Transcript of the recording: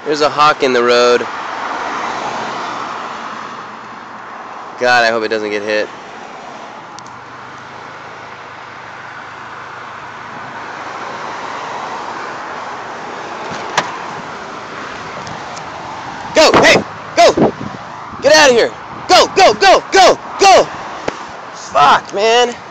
There's a hawk in the road. God, I hope it doesn't get hit. Go! Hey! Go! Get out of here! Go! Go! Go! Go! Go! Fuck, man!